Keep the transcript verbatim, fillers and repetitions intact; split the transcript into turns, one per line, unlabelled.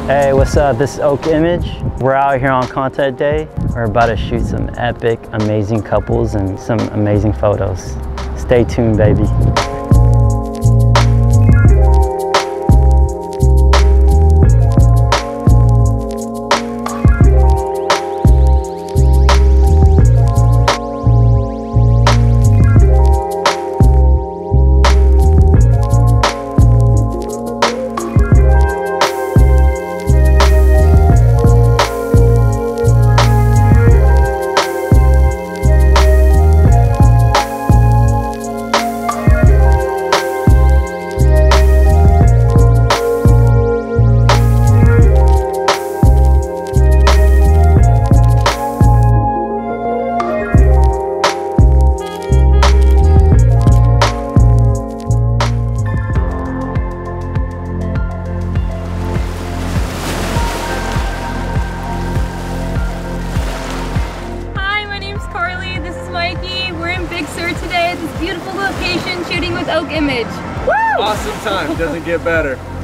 Hey, what's up? This is Oak Image. We're out here on content day. We're about to shoot some epic, amazing couples and some amazing photos. Stay tuned, baby.
We're in Big Sur today at this beautiful location shooting with Oak Image. Woo!
Awesome time, doesn't get better.